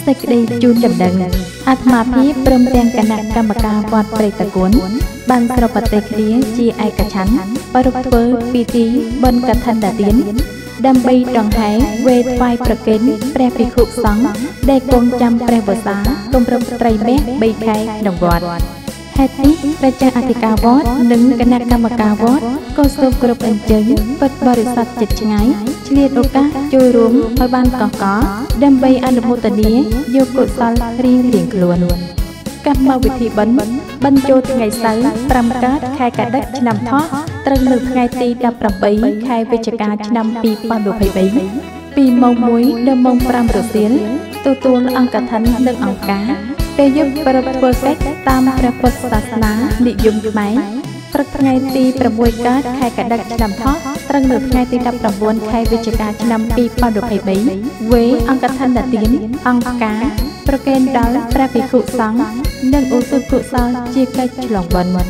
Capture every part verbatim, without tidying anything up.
សេចក្តីជូនដំណឹងអាត្មាភាពព្រមទាំងគណៈកម្មការវត្តព្រៃតកួនបានស្របប្រតិគ្នាជាឯកច្ឆន្ទប្រពធ្វើពិធីបុណ្យកឋិនទានដើម្បីដង្ហែវេថ្វាយប្រគេនព្រះភិក្ខុសង្ឃដែលគង់ចាំព្រះវស្សាគម្រប់ត្រីមាសបីខែក្នុងវត្តហេតុនេះព្រះចាស់អធិការវត្តនិងគណៈកម្មការវត្តក៏សូមគោរពអញ្ជើញពុទ្ធបរិស័ទជិតឆ្ងាយឆ្លៀតឱកាសចូលរួមឲ្យបានកកកដើម្បីអនុមោទនាយកកុសលរៀងរៀងខ្លួនកម្មវិធីបុណ្យបញ្ចូលថ្ងៃសៅរ៍ប្រាំកើតខែកដិកឆ្នាំថោះត្រូវនៅថ្ងៃទីដប់ប្រាំបីខែវិច្ឆិកាឆ្នាំពីរពាន់ยี่สิบสามពីម៉ោងមួយដល់ម៉ោងប្រាំរសៀលទទួលអង្គកឋិននិងអង្គការពេលយប់ប្រពធ្វើកិច្ចតាមព្រះពុទ្ធសាសនានិយមខ្មែរព្រឹកថ្ងៃទីប្រាំមួយកើតខែកដិកឆ្នាំថោះត្រូវនៅថ្ងៃទីដប់ប្រាំបួនខែវិច្ឆិកាឆ្នាំពីរពាន់ยี่สิบสามវេអង្គកឋិនទានអង្គការប្រគេនដល់ព្រះភិក្ខុសង្ឃនិងឧទ្ទិសកុសលជាកិច្ចឆ្លងបុណ្យ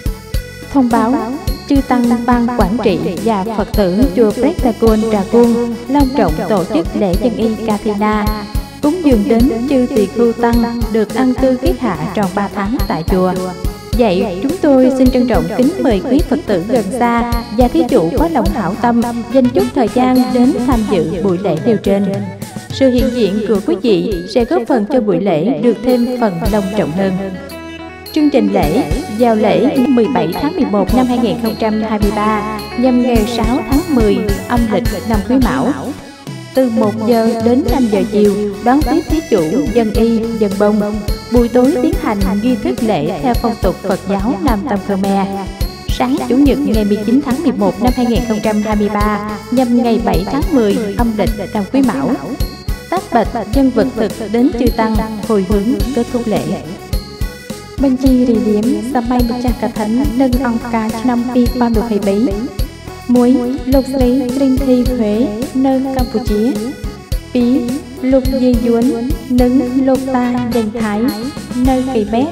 thông báo chư tăng ban quản trị và Phật tử chùa Prét Tà Côn Trà Cuông long trọng tổ chức lễ dân y Kathina cúng dường đến chư tỳ khưu tăng được ăn cư kiết hạ tròn ba tháng tại chùa. Vậy chúng tôi xin trân trọng kính mời quý Phật tử gần xa và thí chủ có lòng hảo tâm dành chút thời gian đến tham dự buổi lễ nêu trên. Sự hiện diện của quý vị sẽ góp phần cho buổi lễ được thêm phần long trọng hơn. Chương trình lễ vào lễ mười bảy tháng mười một năm hai nghìn không trăm hai mươi ba nhằm ngày sáu tháng mười âm lịch năm Quý Mão. Từ một giờ đến năm giờ chiều đón tiếp thí chủ dân y, dân bông. Buổi tối tiến hành nghi thức lễ theo phong tục Phật giáo Nam Tông Khmer. Sáng Chủ nhật ngày mười chín tháng mười một năm hai nghìn không trăm hai mươi ba nhằm ngày bảy tháng mười âm lịch năm Quý Mão. Tác bạch chân vật thực đến chư tăng hồi hướng kết thúc lễ. Bên chi rì điểm sampai bercakap nâng ông ca năm pi ba mươi bảy muối lục lý trinh thi Huế nơi Campuchia pí lục di duấn nâng lục ta dành thái nơi Kỳ Bét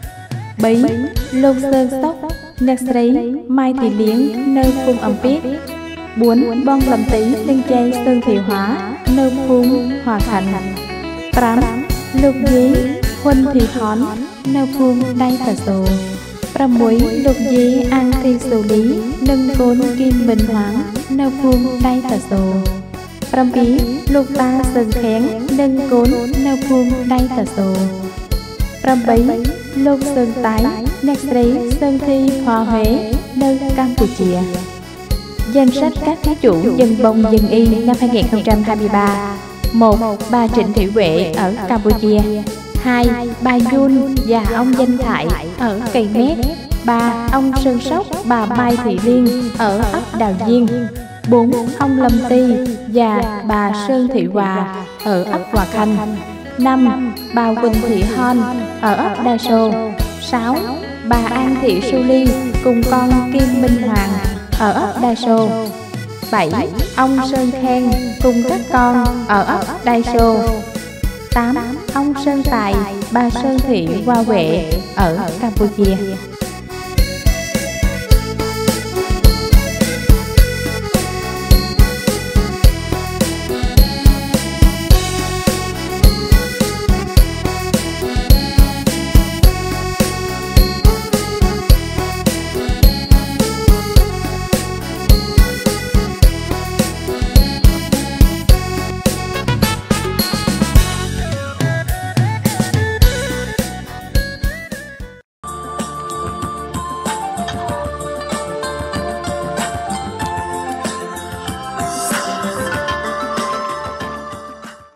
bấy lục sơn sóc nạc sấy mai thị liếng nơi Phung Âm Piết bốn bong lầm tí linh chay sơn thị hóa nơi Phung Hòa Thành tám lục dí huân thị hón nơi Phung Đay Tà Sồ pra muối lục dí an thi xử lý nâng cốn kim bình hoáng nơi Phung Đay Tà Sồ pra bí lục ta sơn khén nâng cốn nơi Phung Đay Tà Sồ pra bấy lục sơn tái nạc sấy sơn thi Hòa Huế nơi Campuchia. Danh sách các thí chủ dân bông dân y năm hai nghìn không trăm hai mươi ba. Một. Bà Trịnh Thị Huệ ở Campuchia. Hai. Bà Yun và ông Danh Thại ở Cây Mét. Ba. Ông Sơn Sóc, bà Mai Thị Liên ở ấp Đào Diên. Bốn. Ông Lâm Ti và bà Sơn Thị Hòa ở ấp Hòa Khanh. Năm. Bà Quỳnh Thị Hon ở ấp Đa Sô. Sáu. Bà An Thị Su Ly cùng con Kim Minh Hoàng ở ấp Đa Sô. Bảy. Ông Sơn Khen cùng các con ở ấp Đa Sô. Tám. Ông Sơn Tài, bà Sơn Thị Hoa Huệ ở Campuchia.